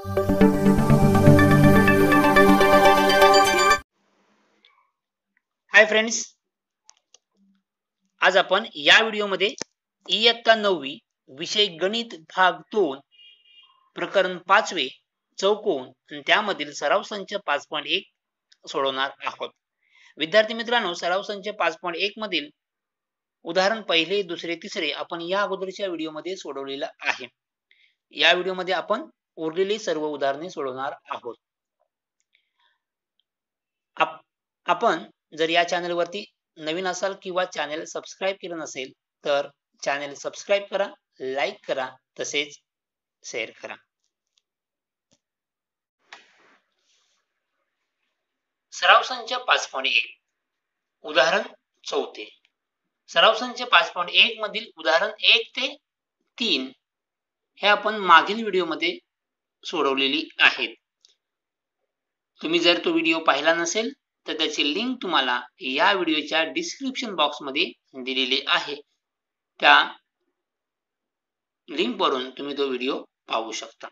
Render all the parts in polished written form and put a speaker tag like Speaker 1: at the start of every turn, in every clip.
Speaker 1: Hi friends, आज आपण या व्हिडिओमध्ये इयत्ता 9वी विषय गणित भाग 2 प्रकरण 5वे चौकोन आणि त्यामधील सराव संच 5.1 सोडवणार आहोत. विद्यार्थी मित्रांनो, सराव संच 5.1 मधील उदाहरण पहिले, दुसरे, तिसरे आपण या अगोदरच्या व्हिडिओमध्ये सोडवलेलं आहे. या व्हिडिओमध्ये आपण उरलेली सर्व उदाहरणे सोडवणार आहोत. आपण जर या चॅनलवरती नवीन असाल किंवा चॅनल सबस्क्राईब केलं नसेल तर चॅनल सबस्क्राईब करा, लाईक करा, तसेच शेअर करा. सराव संच 5.1 उदाहरण 4. सराव संच 5.1 मधील उदाहरण 1 ते 3 हे आपण मागील व्हिडिओमध्ये सोडवलेली आहेत. तुम्ही जर तो व्हिडिओ पाहिला नसेल तर त्याची लिंक तुम्हाला या व्हिडिओच्या डिस्क्रिप्शन बॉक्स मध्ये दिलेली आहे. त्या लिंक वरून तुम्ही तो व्हिडिओ पाहू शकता.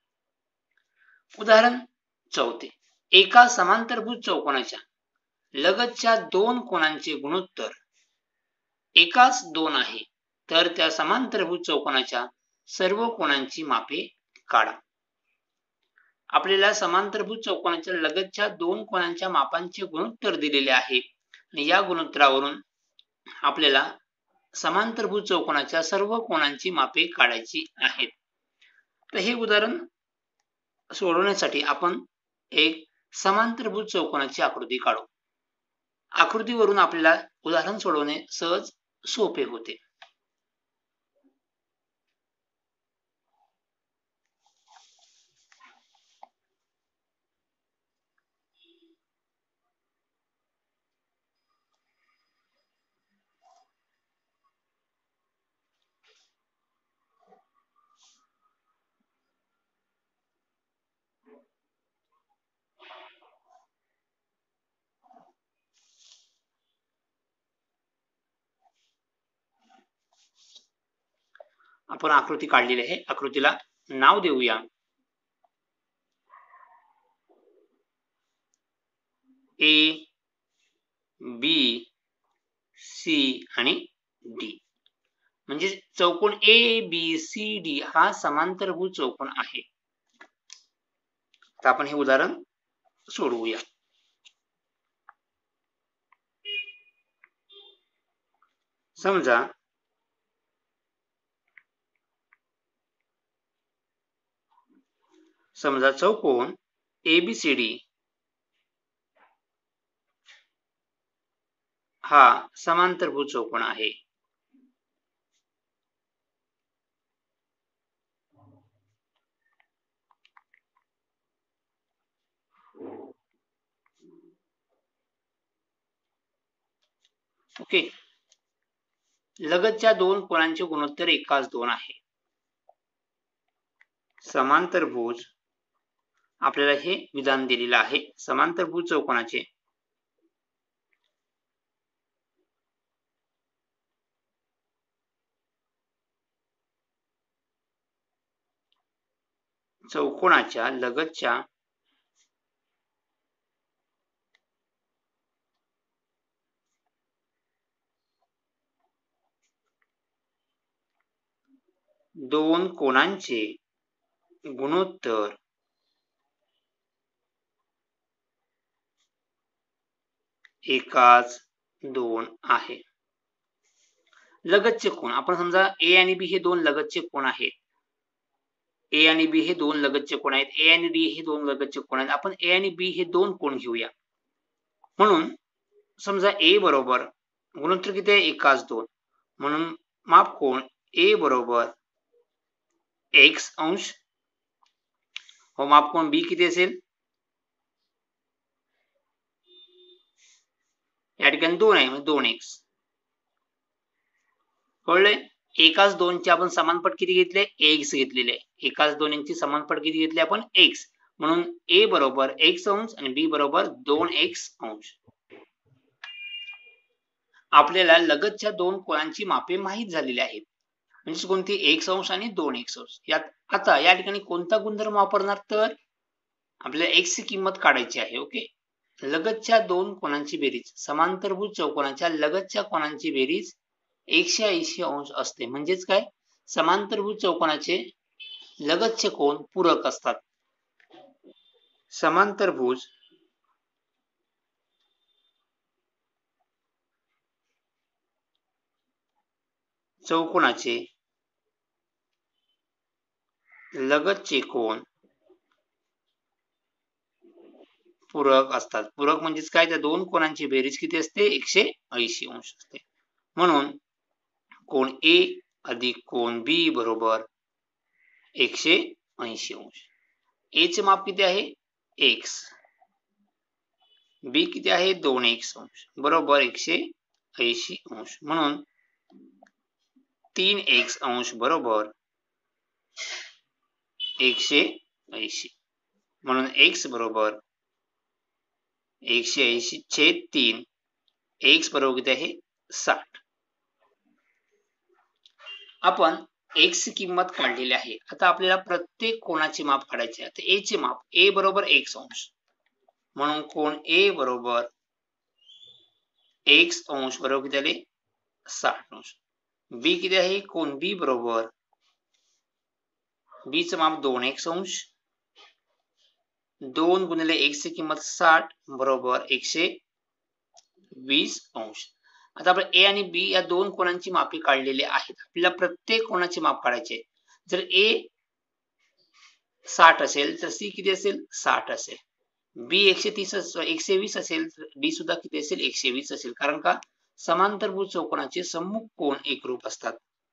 Speaker 1: उदाहरण 4. एका समांतरभुज चौकोनाच्या लगतच्या दोन कोनांचे गुणोत्तर एकाच 2 आहे, तर त्या समांतरभुज चौकोनाच्या सर्व कोनांची मापे काढा. आपल्याला समांतरभुज चौकोनाच्या लगतच्या दोन कोनांच्या मापांचे गुणोत्तर दिलेले आहे आणि या गुणोत्तरावरून आपल्याला समांतरभुज चौकोनाच्या सर्व कोनांची मापे काढायची आहेत. तर हे उदाहरण सोडवण्यासाठी आपण एक समांतरभुज चौकोनाची आकृती काढू. आकृतीवरून आपल्याला उदाहरण सोडवणे सहज सोपे होते. आपण आकृती काढलेली आहे. आकृतीला नाव देऊया ए, बी, सी आणि डी. म्हणजे चौकोन ए, बी, सी, डी हा समांतरभुज चौकोन आहे. आता आपण हे उदाहरण सोडवूया. समजा चौकोन एबीसीडी हा समांतरभुज चौकोन आहे. ओके, लगतच्या दोन कोनांचे गुणोत्तर एकाच 2 आहे. समांतरभुज आपल्याला हे विधान दिलेलं आहे. समांतरभुज चौकोनाचे चौकोनाच्या लगतच्या दोन कोनांचे गुणोत्तर एकाच 2 आहे. लगतचे कोन आपण समजा ए आणि बी हे दोन लगतचे कोन आहेत. ए आणि बी हे दोन लगतचे कोन आहेत. ए आणि डी हे दोन लगतचे कोन आहेत. आपण ए आणि बी हे दोन कोन घेऊया. म्हणून समजा ए बरोबर गुणोत्तर किती आहे? एकाच 2. म्हणून मापकोन ए बरोबर x अंश व मापकोन बी किती असेल? या ठिकाणी 2 आहे म्हणजे 2x. कळले? एकाच 2 चे आपण समानपट किती घेतले? x घेतलेले. एकाच 2 यांची समानपट किती घेतले आपण? x. म्हणून a बरोबर x अंश आणि b बरोबर 2x अंश. आपल्याला लगतच्या दोन कोनांची मापे माहित झालेली आहेत. म्हणजे कोणती x अंश आणि 2x अंश. यात आता या ठिकाणी कोणता गुणधर्म वापरणार तर आपल्याला x ची किंमत काढायची आहे. ओके, लगतच्या दोन कोनांची बेरीज, समांतरभुज चौकोनाच्या लगतच्या कोनांची बेरीज 180 अंश असते. म्हणजेच काय, समांतरभुज चौकोनाचे लगतचे कोन पूरक असतात. समांतरभुज चौकोनाचे लगतचे कोन पूरक असतात. पूरक म्हणजेच काय, त्या दोन कोनांची बेरीज किती असते, 180 अंश असते. म्हणून कोन A अधिक कोन B बरोबर 180 अंश. A चे माप किती आहे, x, B किती आहे, 2x अंश बरोबर 180 अंश. म्हणून 3x अंश बरोबर 180. म्हणून x बरोबर 180 छेद 3, x बरोबर किती आहे, 60. आपण x ची किंमत काढलेली आहे. आता आपल्याला प्रत्येक कोनाचे माप काढायचे आहे. A चे माप, A बरोबर x अंश, म्हणून कोन A बरोबर x अंश बरोबर किती आले, 60 अंश. B किती आहे, कोन B बरोबर, B चं माप 2x अंश, 2 गुणिले x ची किंमत 60 बरोबर 120 अंश. आता आपण A आणि B या दोन कोनांची मापे काढलेली आहेत. आपल्याला प्रत्येक कोनाचे माप काढायचे. जर A 60 असेल तर C किती असेल, 60 असेल. B 120 असेल तर D सुद्धा किती असेल, 120 असेल. कारण का, समांतरभुज चौकोनाचे सम्मुख कोन एकरूप असतात.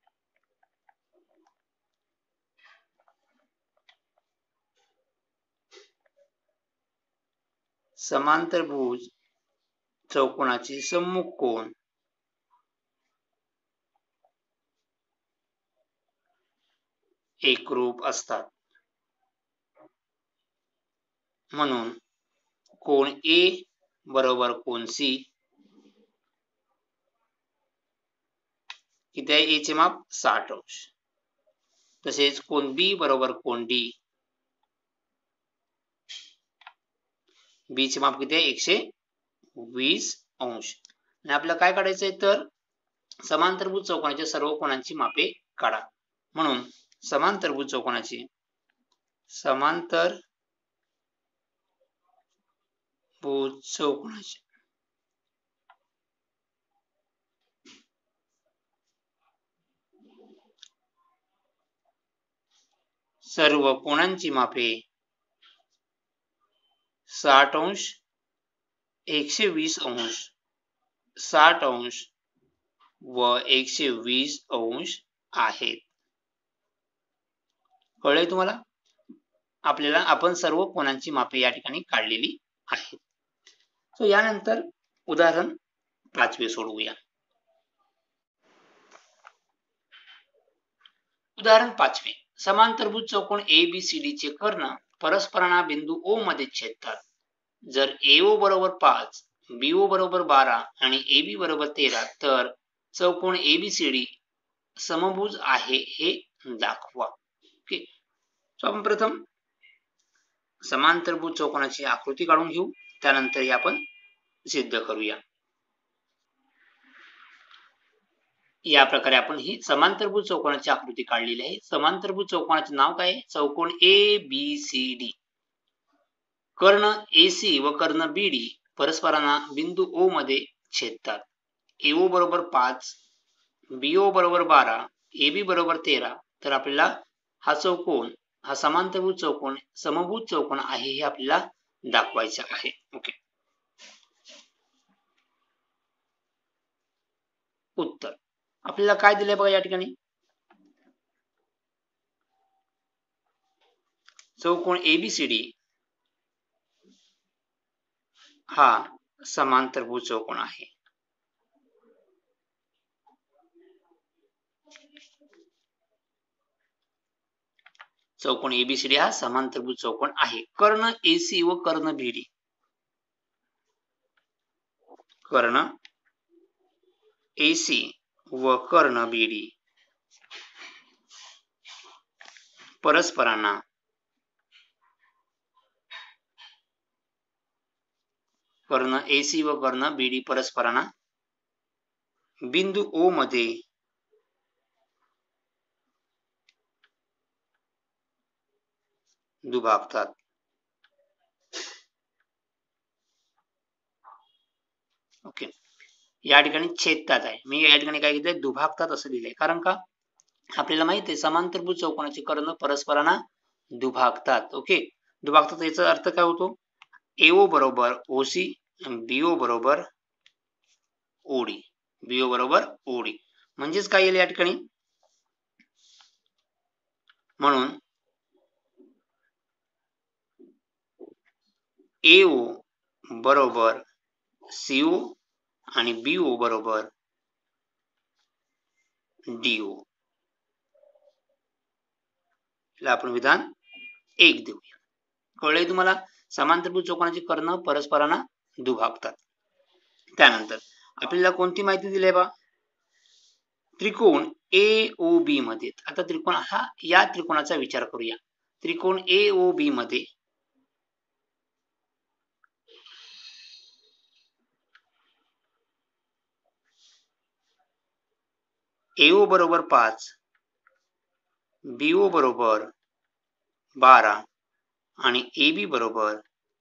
Speaker 1: समांतरभुज चौकोनाचे सम्मुख कोन एकरूप असतात. म्हणून कोन A बरोबर कोन C किती आहे, A चे माप 60 अंश. तसेच कोन B बरोबर कोन D, B चे माप किती आहे, 120 अंश. आणि आपल्याला काय काढायचं आहे तर समांतरभुज चौकोनाच्या सर्व कोनांची मापे काढा. म्हणून समांतरभुज चौकोनाची सर्व कोनांची मापे 60 अंश, 120 अंश, 60 अंश व 120 अंश आहेत. कळलंय तुम्हाला? आपण सर्व कोनांची मापे या ठिकाणी काढलेली आहेत. सो यानंतर उदाहरण 5 सोडवूया. उदाहरण 5. समांतरभुज चौकोन ABCD चे कर्ण परस्परांना बिंदू O मध्ये छेदतात. जर AO बरोबर 5, BO बरोबर 12 आणि AB बरोबर 13 तर चौकोन ABCD समभुज आहे हे दाखवा. ओके, सो आपण प्रथम समांतरभुज चौकोनाची आकृती काढून घेऊ, त्यानंतर हे आपण सिद्ध करूया. या प्रकारे आपण ही समांतरभुज चौकोनाची आकृती काढलेली आहे. समांतरभुज चौकोनाचे नाव काय आहे, चौकोन ABCD. कर्ण AC व कर्ण BD परस्परांना बिंदू O मध्ये छेदतात. AO बरोबर 5, BO बरोबर 12, AB बरोबर 13 तर आपल्याला हा चौकोन, हा समांतरभुज चौकोन समभुज चौकोन आहे हे आपल्याला दाखवायचे आहे. ओके, उत्तर आपल्याला काय दिलंय बघा या ठिकाणी, चौकोन ABCD हा समांतरभुज चौकोन आहे. चौकोन ABCD हा समांतरभुज चौकोन आहे. कर्ण AC व कर्ण BD, कर्ण AC व कर्ण BD परस्परांना कर्ण AC व कर्ण BD परस्परांना बिंदू O मध्ये दुभागतात. ओके, या ठिकाणी छेदतात आहे. मी या ठिकाणी काय घेतलंय, दुभागतात असं लिहिलंय. कारण का, आपल्याला माहिती आहे समांतरभुज चौकोनाचे कर्ण परस्परांना दुभागतात. ओके, दुभागतात याचा अर्थ काय होतो, AO बरोबर OC, BO बरोबर OD, BO बरोबर OD. म्हणजेच काय येईल या ठिकाणी, म्हणून AO बरोबर CO आणि BO बरोबर DO. आपण विधान 1 देऊया. कळलंय तुम्हाला, समांतरभुज चौकोनाचे कर्ण परस्परांना दुभागतात. त्यानंतर आपल्याला कोणती माहिती दिली आहे बा, त्रिकोण AOB मध्ये. आता त्रिकोण हा, या त्रिकोणाचा विचार करूया. त्रिकोण AOB मध्ये AO बरोबर 5, BO बरोबर 12 आणि AB बरोबर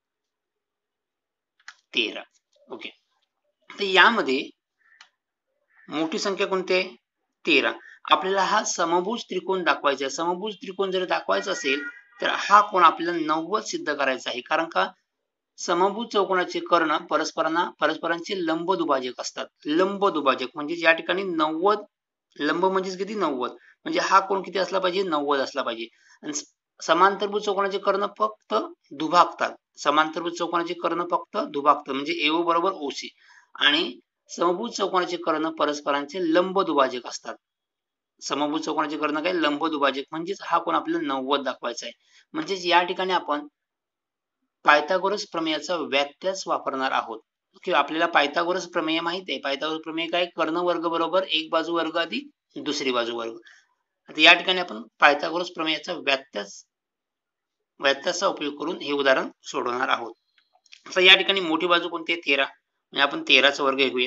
Speaker 1: 13. ओके, तर यामध्ये मोठी संख्या कोणती आहे, 13. आपल्याला हा समभुज त्रिकोण दाखवायचा आहे. समभुज त्रिकोण जर दाखवायचा असेल तर हा कोण आपल्याला 90 सिद्ध करायचा आहे. कारण का, समभुज चौकोनाचे कर्ण परस्परांचे लंब दुभाजक असतात. लंब दुभाजक म्हणजे या ठिकाणी 90, लंब म्हणजे किती, 90, म्हणजे हा कोण किती असला पाहिजे, 90 असला पाहिजे. आणि समांतरभुज चौकोनाचे कर्ण फक्त दुभागतात. समांतरभुज चौकोनाचे कर्ण फक्त दुभागतात, म्हणजे AO बरोबर OC. आणि समभुज चौकोनाचे कर्ण परस्परांचे लंब दुभाजक असतात. समभुज चौकोनाचे कर्ण काय, लंब दुभाजक, म्हणजेच हा कोण आपल्याला 90 दाखवायचा आहे. म्हणजेच या ठिकाणी आपण पायथागोरस प्रमेयाचा व्यत्यास वापरणार आहोत. किंवा आपल्याला पायथागोरस प्रमेय माहिती आहे. पायथागोरस प्रमेय काय, कर्ण वर्ग बरोबर एक बाजू वर्ग अधिक दुसरी बाजू वर्ग. आता या ठिकाणी आपण पायथागोरस प्रमेयाचा व्यत्यासाचा उपयोग करून हे उदाहरण सोडवणार आहोत. आता या ठिकाणी मोठी बाजू कोणती आहे, 13, म्हणजे आपण 13चा वर्ग घेऊया.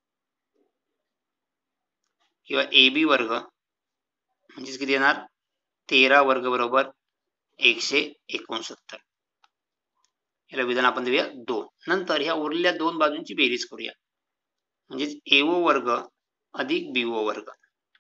Speaker 1: किंवा AB वर्ग म्हणजे किती येणार, 13 वर्ग बरोबर 169. याला विधान आपण देऊया 2. नंतर ह्या उरलेल्या दोन बाजूंची बेरीज करूया. म्हणजे AO वर्ग अधिक BO वर्ग.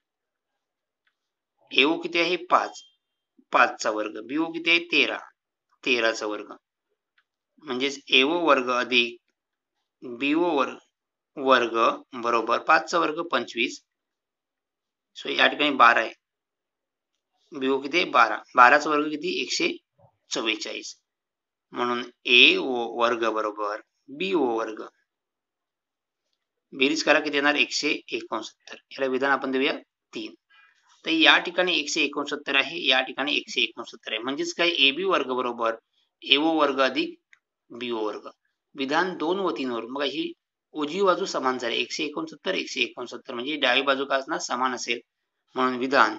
Speaker 1: AO किती आहे, 5, 5चा वर्ग. BO किती आहे, 13, 13चा वर्ग. म्हणजेच AO वर्ग अधिक BO वर्ग बरोबर 5चा वर्ग 25. सो या ठिकाणी 12 आहे. BO किती आहे, 12, 12चा वर्ग किती, 144. म्हणून AO वर्ग बरोबर BO वर्ग. बेरीज करा, किती येणार, 169. याला विधान आपण देऊया 3. तर या ठिकाणी 169 आहे, या ठिकाणी 169 आहे. म्हणजेच काय, AB वर्ग बरोबर AO वर्ग अधिक BO वर्ग. विधान 2 व 3 वरून बघा, ही उजवी बाजू समान झाली, 169 169, म्हणजे डावी बाजू काय असणार, समान असेल. म्हणून विधान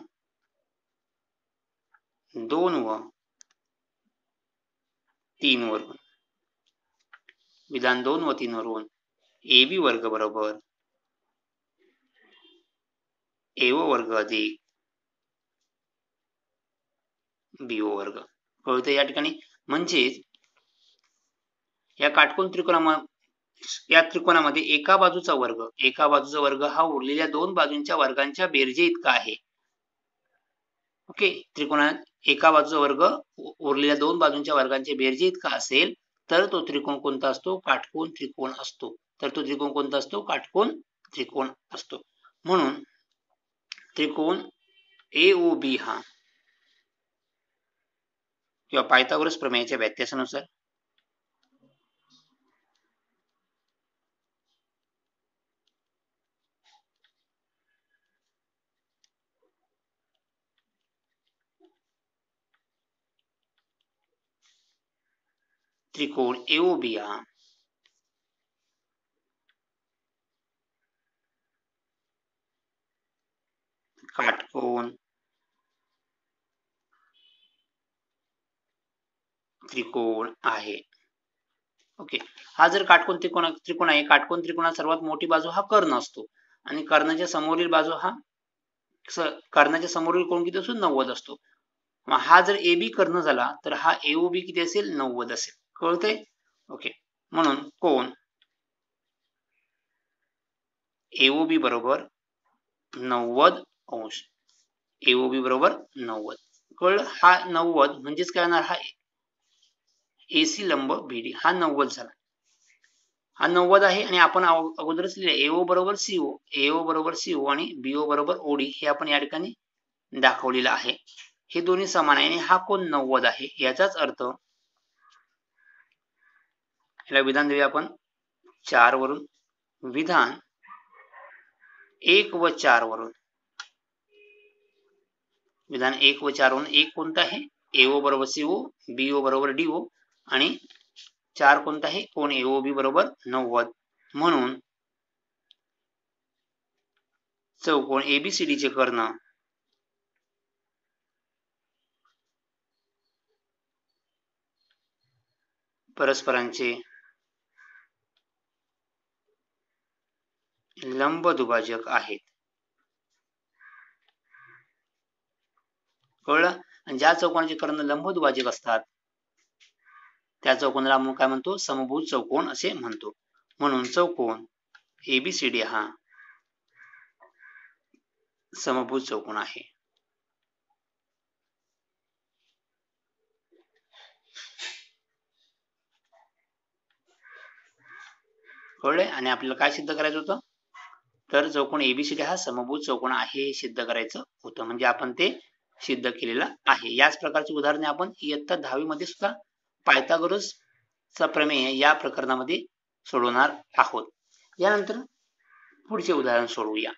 Speaker 1: 2 व 3 वरून, विधान 2 व 3 वरून AB वर्ग बरोबर AO वर्ग अधिक BO वर्ग. कळतं या ठिकाणी. म्हणजे या काटकोन त्रिकोणामध्ये एका बाजूचा वर्ग हा उरलेल्या दोन बाजूंच्या वर्गांच्या बेरजे इतका आहे. ओके, त्रिकोणात एका बाजूचा वर्ग उरलेल्या दोन बाजूंच्या वर्गांच्या बेरजे इतका असेल तर तो त्रिकोण कोणता असतो, काटकोन त्रिकोण असतो. तर तो त्रिकोण कोणता असतो, काटकोन त्रिकोण असतो. म्हणून त्रिकोण AOB हा किंवा पायथागोरस प्रमेयाच्या व्याख्यानुसार त्रिकोण AOB हा काटकोन त्रिकोण आहे. ओके, हा जर काटकोन त्रिकोण आहे, काटकोन त्रिकोणात सर्वात मोठी बाजू हा कर्ण असतो आणि कर्णाच्या समोरील बाजू हा कर्णाच्या समोरील कोण किती असतो 90 असतो. मग हा जर AB कर्ण झाला तर हा AOB किती असेल 90 असेल. कळतंय? ओके, म्हणून कोण AOB बरोबर 90 अंश. AOB बरोबर 90. कळलं? हा 90 म्हणजेच काय होणार, हा AC लंब BD हा 90 झाला. हा 90 आहे आणि आपण अगोदरच लिहिले AO बरोबर CO, AO बरोबर CO आणि BO बरोबर OD हे आपण या ठिकाणी दाखवलेलं आहे. हे दोन्ही समान आहे आणि हा कोण 90 आहे. याचाच अर्थ याला विधान देऊया आपण 4 वरून. विधान 1 व 4 वरून. विधान 1 व 4 वरून एक कोणतं आहे AO बरोबर CO, BO बरोबर DO आणि 4 कोणता आहे कोण AOB बरोबर 90. म्हणून चौकोन ABCD चे कर्ण परस्परांचे लंब दुभाजक आहेत. कळलं? आणि ज्या चौकोनाचे कर्ण लंब दुभाजक असतात त्या चौकोनाला आपण काय म्हणतो समभुज चौकोन असे म्हणतो. म्हणून चौकोन ABCD हा समभुज चौकोन आहे. कळले? आणि आपल्याला काय सिद्ध करायचं होतं, तर चौकोन ABCD हा समभुज चौकोन आहे हे सिद्ध करायचं होतं. म्हणजे आपण ते सिद्ध केलेलं आहे. याच प्रकारची उदाहरणे आपण इयत्ता 10वी मध्ये सुद्धा पायथागोरस चा प्रमेय या प्रकरणामध्ये सोडवणार आहोत. यानंतर पुढचे उदाहरण सोडवूया.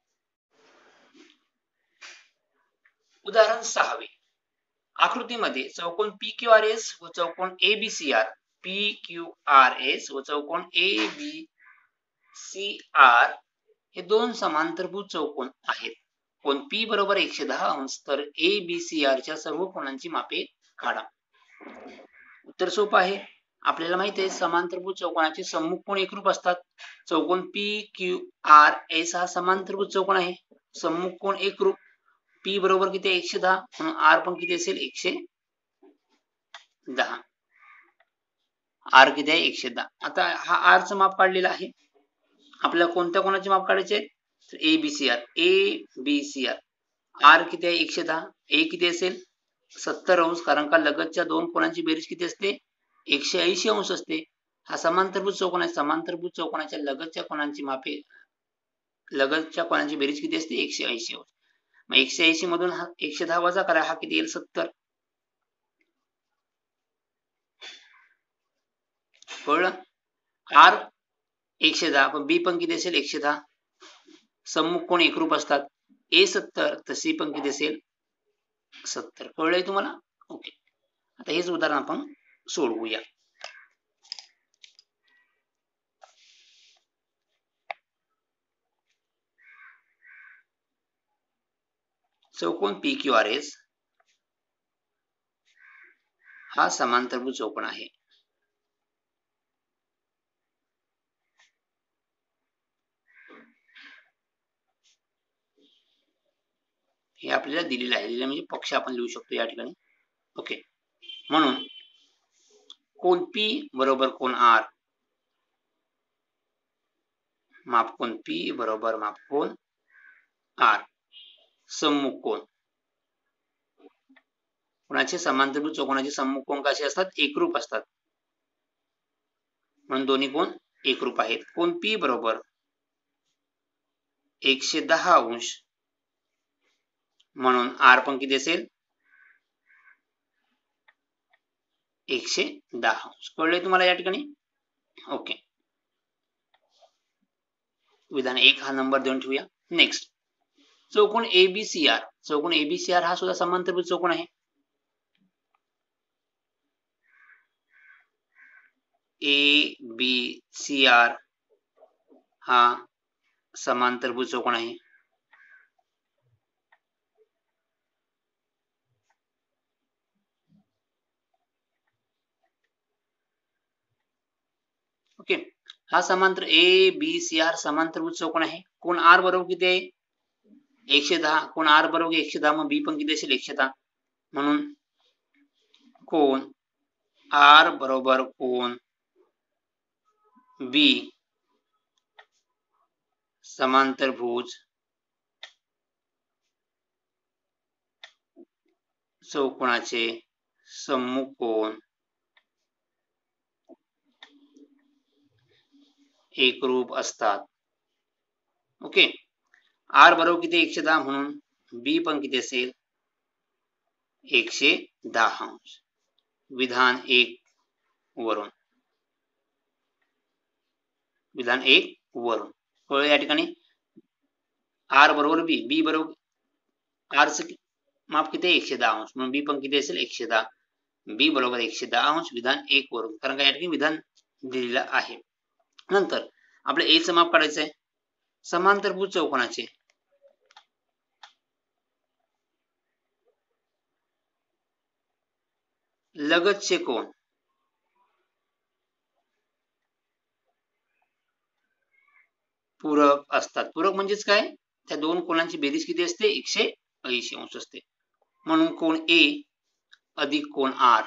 Speaker 1: उदाहरण 6वे. आकृतीमध्ये चौकोन PQRS व चौकोन ABCR, PQRS व चौकोन ABCR हे दोन समांतरभुज चौकोन आहेत. कोन P बरोबर 110 अंश तर ABCR च्या सर्व कोनांची मापे काढा. उत्तर सोपं आहे. आपल्याला माहिती आहे समांतरभुज चौकोनाचे सम्मुख कोन एकरूप असतात. चौकोन PQRS हा समांतरभुज चौकोन आहे. सम्मुख कोन एकरूप. P बरोबर किती आहे 110 म्हणून R पण किती असेल 110. R किती आहे 110. आता हा R चं माप काढलेलं आहे. आपल्याला कोणत्या कोणाचे माप काढायचे तर ABCR. R किती आहे 110. A किती असेल 70 अंश कारण का लगतच्या दोन कोणांची बेरीज किती असते 180 अंश असते. हा समांतरभुज चौकोन आहे. समांतरभुज चौकोनाच्या लगतच्या कोणांची मापे लगतच्या कोणांची बेरीज किती असते 180 अंश. मग 180 मधून हा 110 वजा करा, हा किती येईल 70. कळलं? R 110 पण B पण किती असेल 110. सम्मुख कोण एकरूप असतात. A 70 तर C पण किती असेल 70. कळलंय तुम्हाला? ओके, आता हेच उदाहरण आपण सोडवूया. चौकोन PQRS हा समांतरभुज चौकोन आहे. हे आपल्याला दिलेलं आहे. दिलेलं म्हणजे पक्ष आपण लिहू शकतो या ठिकाणी. ओके, म्हणून कोन P बरोबर कोन R, मापकोन P बरोबर मापकोन R, सम्मुख कोन. कोणाचे समांतरभुज चौकोनाचे सम्मुख कोन कसे असतात एकरूप असतात. म्हणून दोन्ही कोन एकरूप आहेत. कोन P बरोबर 110 अंश म्हणून R पण किती असेल 110 अंश. कळलंय तुम्हाला या ठिकाणी? ओके, विधान 1 हा नंबर देऊन ठेवूया. नेक्स्ट चौकोन ABCR. चौकोन ABCR हा सुद्धा समांतरभुज चौकोन आहे. ABCR हा समांतरभुज चौकोन आहे. ओके, हा समांतर ए बी सी आर समांतरभुज चौकोन आहे. कोण आर बरोबर किती आहे? 110. कोण आर बरोबर 110, मग बी पण किती असेल? 110. म्हणून कोण आर बरोबर कोण बी समांतरभुज चौकोनाचे सम्मुख कोन एकरूप असतात. ओके, आर बरोबर किती? 110, म्हणून बी पण किती असेल? 110 अंश. विधान 1 वरून, विधान 1 वरून कळलं या ठिकाणी. आर बरोबर बी, बी बरोबर आर चं माप किती? 110 अंश, म्हणून बी पण किती असेल? 110. बी बरोबर 110 अंश विधान 1 वरून, कारण का या ठिकाणी विधान दिलेलं आहे. नंतर आपल्या ए चं माप काढायचं आहे. समांतरभुज चौकोनाचे लगतचे कोन पूरक असतात. पूरक म्हणजेच काय? त्या दोन कोनांची बेरीज किती असते? 180 अंश असते. म्हणून कोन ए अधिक कोन आर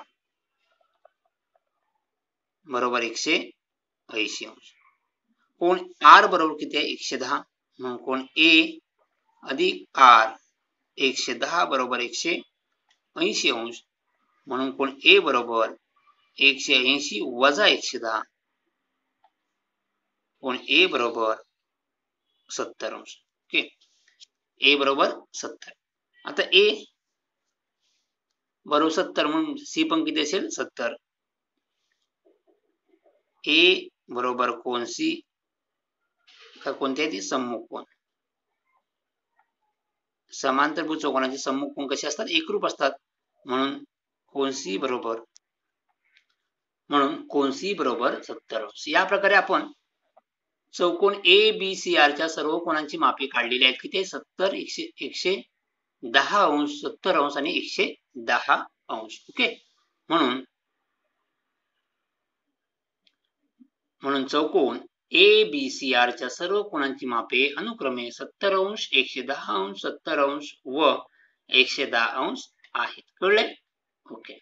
Speaker 1: बरोबर 180 अंश. कोन आर बरोबर किती आहे? 110. म्हणून कोन ए अधिक आर 110 बरोबर 180 अंश. म्हणून कोन ए बरोबर 180 वजा 110. कोन ए बरोबर 70 अंश. ओके, ए बरोबर 70. आता ए बरोबर 70, म्हणून सी पण किती असेल? 70. ए बरोबर कोन सी का कोणते आहे? ते सम्मुख कोन. समांतरभुज चौकोनाचे सम्मुख कोन कसे असतात? एकरूप असतात. म्हणून कोन सी बरोबर 70 अंश. या प्रकारे आपण चौकोन ए बी सी आर च्या सर्व कोनांची मापे काढलेली आहेत. किती? 70, 110 अंश, 70 अंश आणि 110 अंश. ओके, म्हणून चौकोन ए बी सी आर च्या सर्व कोनांची मापे अनुक्रमे 70 अंश, 110 अंश, 70 अंश व 110 अंश आहेत. कळले? ओके.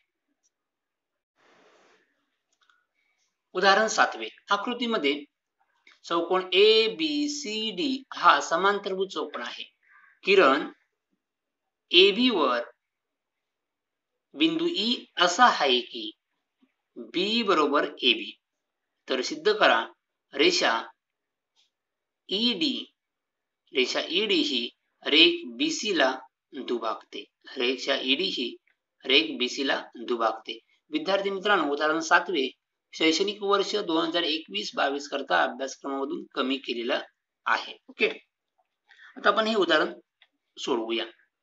Speaker 1: उदाहरण 7. आकृतीमध्ये चौकोन ए बी सी डी हा समांतरभुज चौकोन आहे. किरण ए बी वर बिंदू ई असा आहे की बी बरोबर ए बी. तर सिद्ध करा रेषा ईडी ही रेख बीसी ला दुभागते. रेषा ईडी ही रेख बीसी ला दुभागते. विद्यार्थी मित्रांनो, उदाहरण 7 शैक्षणिक वर्ष 2021-22 करता अभ्यासक्रमामधून कमी केलेलं आहे. ओके, आता आपण हे उदाहरण सोडवूया.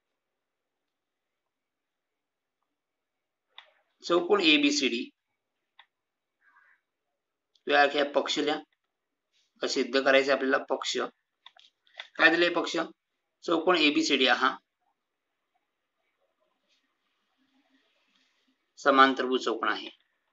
Speaker 1: चौकोन एबीसीडी व्याख्या पक्ष लिहा. सिद्ध करायचे आपल्याला पक्ष. काय दिले पक्ष? चौकोन एबीसीडी हा समांतरभुज चौकोन आहे.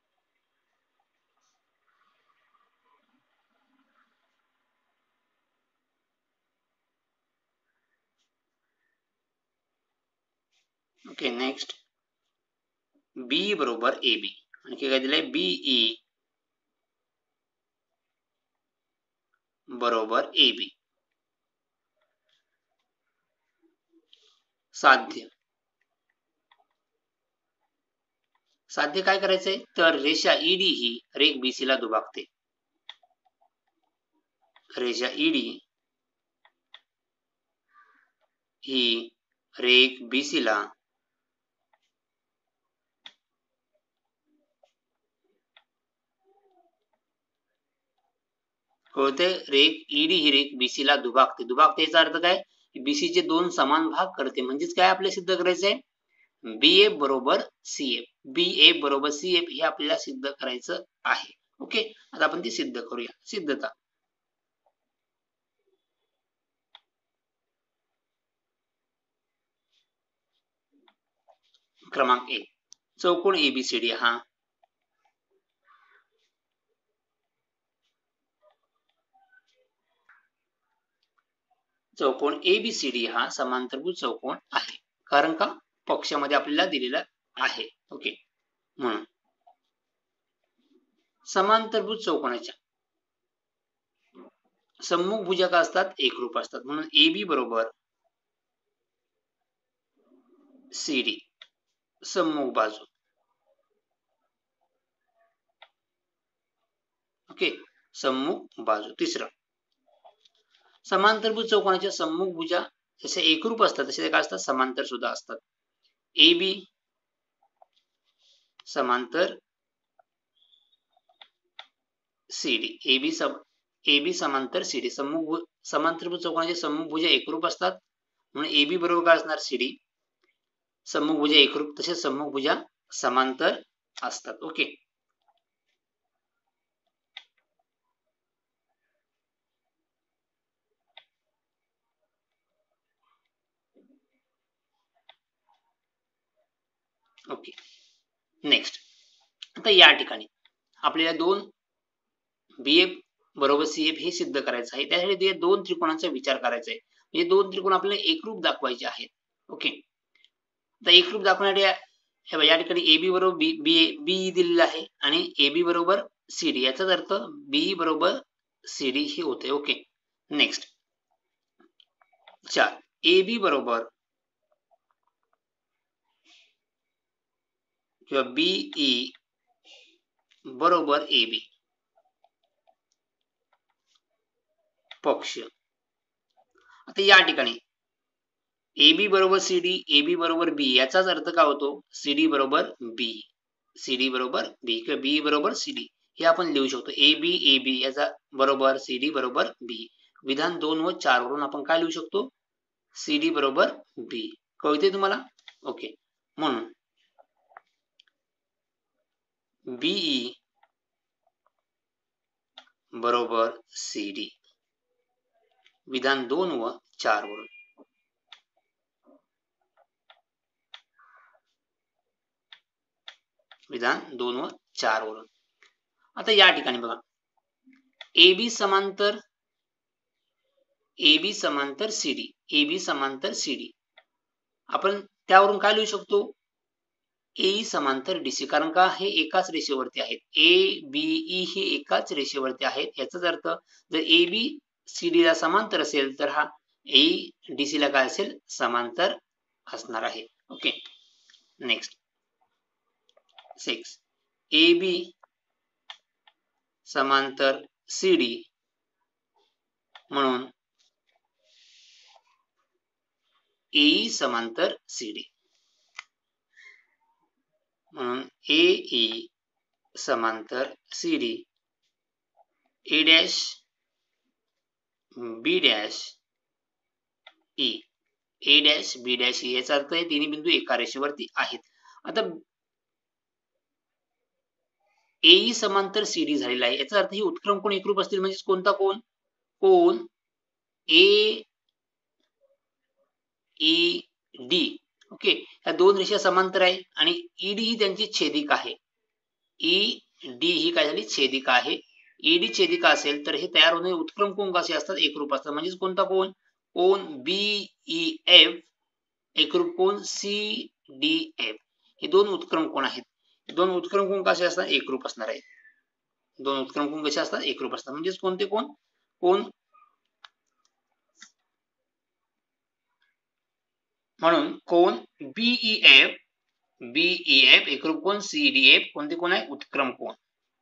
Speaker 1: ओके, नेक्स्ट बी बरोबर ए बी. आणखी काय दिलंय? बीई बरोबर ए बी. साध्य काय करायचंय? तर रेषा ईडी ही रेख बीसी ला दुभागते. रेषा ईडी ही रेख बीसी ला कळते. रेख ईडी ही रेख बीसी ला दुभागते. दुभागते याचा अर्थ काय? बीसी चे दोन समान भाग करते. म्हणजेच काय आपल्याला सिद्ध करायचंय? बीएफ बरोबर सीएफ. बीएफ बरोबर सीएफ हे आपल्याला सिद्ध करायचं आहे. ओके, आता आपण ती सिद्ध करूया. सिद्धता क्रमांक 1. चौकोन एबीसीडी हा चौकोन ABCD हा समांतरभुज चौकोन आहे, कारण का पक्षामध्ये आपल्याला दिलेला आहे. ओके, म्हणून समांतरभुज चौकोनाच्या सम्मुख भुजा काय असतात, एकरूप असतात. म्हणून AB बरोबर CD सम्मुख बाजू. ओके, सम्मुख बाजू. तिसरं, समांतरभुज चौकोनाच्या सम्मुख भुजा जसे एकरूप असतात तसे काय असतात, समांतर सुद्धा असतात. AB समांतर CD, AB समांतर CD. समांतरभुज चौकोनाचे सम्मुख भुजा एकरूप असतात, म्हणून AB बरोबर काय असणार, CD सम्मुख भुजा एकरूप, तसेच सम्मुख भुजा समांतर असतात. Okay, okay. नेक्स्ट, आता या ठिकाणी आपल्याला दोन BF बरोबर CF हे सिद्ध करायचं आहे. त्यासाठी दोन त्रिकोणांचा विचार करायचा आहे. म्हणजे दोन त्रिकोण आपल्याला एकरूप दाखवायचे आहेत. ओके, तर एकरूप दाखवण्यासाठी या ठिकाणी AB बरोबर B दिलेला आहे आणि AB बरोबर CD, याचाच अर्थ B बरोबर CD हे होते. ओके, नेक्स्ट 4, AB बरोबर किंवा BE बरोबर AB पक्ष. आता या ठिकाणी AB बरोबर CD, AB बरोबर B, याचाच अर्थ काय होतो, CD बरोबर B, CD बरोबर B किंवा B बरोबर CD हे आपण लिहू शकतो. AB याचा बरोबर CD बरोबर B. विधान 2 व 4 वरून आपण काय लिहू शकतो, CD बरोबर B. कळते तुम्हाला? ओके, म्हणून BE बरोबर CD विधान 2 व 4 वरून. विधान 2 व 4 वरून. आता या ठिकाणी बघा, AB समांतर CD, AB समांतर CD, आपण त्यावरून काय लिहू शकतो, AE समांतर DC, कारण का हे एकाच रेषेवरती आहेत. ABE हे एकाच रेषेवरती आहेत. याचाच अर्थ जर AB CD ला समांतर असेल तर हा AE DC ला काय असेल, समांतर असणार आहे. ओके, नेक्स्ट 6, AB समांतर CD, म्हणून AE समांतर CD, म्हणून AE समांतर CD, A dash B dash E, A dash B dash E, याचा अर्थ हे तिन्ही बिंदू एका रेषेवरती आहेत. आता AE समांतर CD झालेला आहे, याचा अर्थ हे उत्क्रम कोण एकरूप असतील, म्हणजे कोणता कोण, कोण AED. ओके, ह्या दोन रेषा समांतर आहे आणि ED ही त्यांची छेदिका आहे. ED ही काय झाली, छेदिका आहे. ED छेदिका असेल तर हे तयार होणारे उत्क्रम कोण कसे असतात, एकरूप असतात. म्हणजे कोणता कोण, कोण BEF एकरूप कोण CDF, हे दोन उत्क्रम कोण आहेत. दोन उत्क्रम कोण कसे असतात, एकरूप असणार आहेत. दोन उत्क्रम कोण कसे असतात, एकरूप असतात. म्हणजे कोणते कोण, कोण, म्हणून कोण BEF एकरूप कोण CDF, कोणते कोण आहे, उत्क्रम कोण.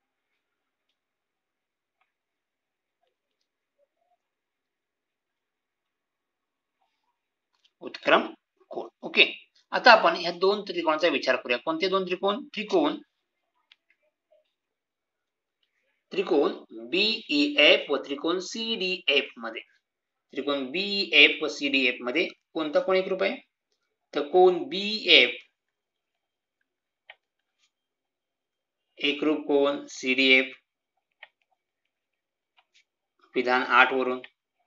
Speaker 1: उत्क्रम कोण. ओके, आता आपण ह्या दोन त्रिकोणाचा विचार करूया. कोणते दोन त्रिकोण, त्रिकोण BEF व त्रिकोण CDF मध्ये, त्रिकोण BEF व CDF मध्ये कोणता कोण एकरूप आहे, तर कोण BF एकरूप कोण CDF विधान 8 वरून.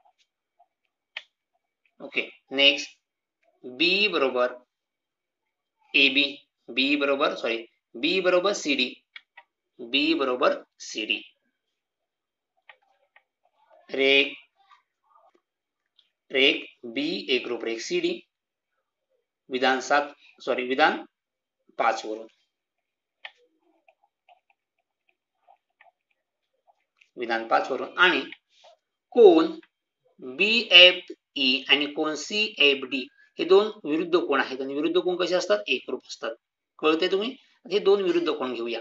Speaker 1: ओके, नेक्स्ट B बरोबर AB, B बरोबर CD, B बरोबर CD. रेख रेख बी एकरूप रेख सी डी. विधान 5 वरून. विधान 5 वरून. आणि कोन BFE आणि कोन CFD हे दोन विरुद्ध कोन आहेत आणि विरुद्ध कोन कसे असतात? एकरूप असतात. कळते तुम्ही? हे दोन विरुद्ध कोन घेऊया.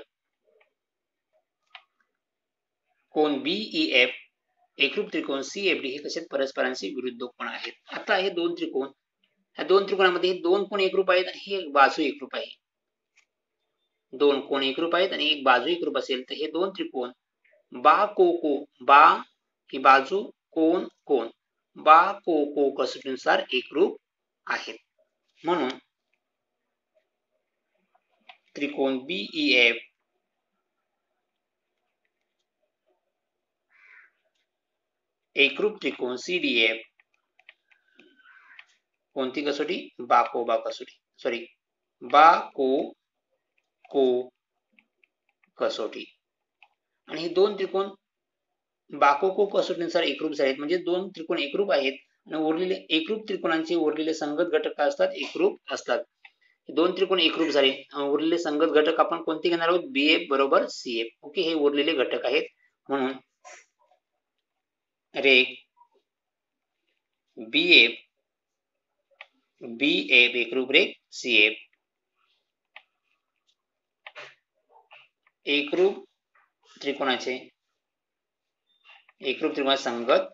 Speaker 1: कोन BEF एकरूप त्रिकोण CFD हे कसे परस्परांशी विरुद्ध कोन आहेत. आता हे दोन त्रिकोण, ह्या दोन त्रिकोणामध्ये हे दोन कोन एकरूप आहेत आणि हे बाजू एकरूप आहे. दोन कोन एकरूप आहेत आणि एक बाजू एकरूप असेल तर हे दोन त्रिकोण बा ही बाजू, कोन कोन बा कसोटीनुसार एकरूप आहेत. म्हणून त्रिकोण BEF एकरूप त्रिकोण CDF कोणती कसोटी? बा कसोटी. सॉरी, बा कसोटी. आणि हे दोन त्रिकोण बाको कसोटीनुसार एकरूप झालेत. म्हणजे दोन त्रिकोण एकरूप आहेत आणि उरलेले एकरूप त्रिकोणांचे उरलेले संगत घटक काय असतात? एकरूप असतात. दोन त्रिकोण एकरूप झाले. उरलेले संगत घटक आपण कोणते घेणार आहोत? BF बरोबर CF. ओके, हे उरलेले घटक आहेत. म्हणून रेख BF एकरूप रेख CF एकरूप त्रिकोणाचे संगत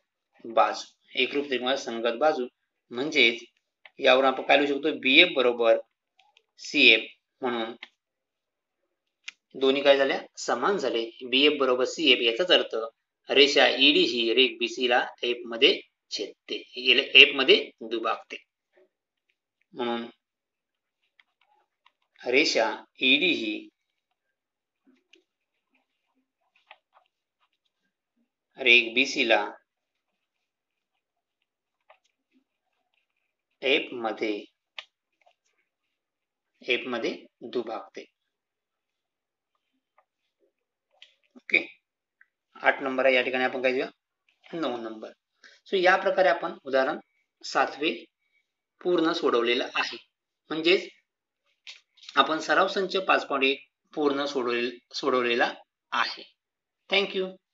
Speaker 1: बाजू. म्हणजेच यावर आपण काय लिहू शकतो? BF बरोबर CF. म्हणून दोन्ही काय झाल्या? समान झाले. BF बरोबर CF याचाच अर्थ रेषा ED ही रेख BC ला F मध्ये छेदते, F मध्ये दुभागते. म्हणून रेषा ED ही रेख BC ला F मध्ये दुभागते. ओके, 8 नंबर आहे. या ठिकाणी आपण काय घेऊया? 9 नंबर. सो या प्रकारे आपण उदाहरण 7वे पूर्ण सोडवलेलं आहे. म्हणजेच आपण सराव संच 5.1 पूर्ण सोडवलेला आहे. थँक्यू.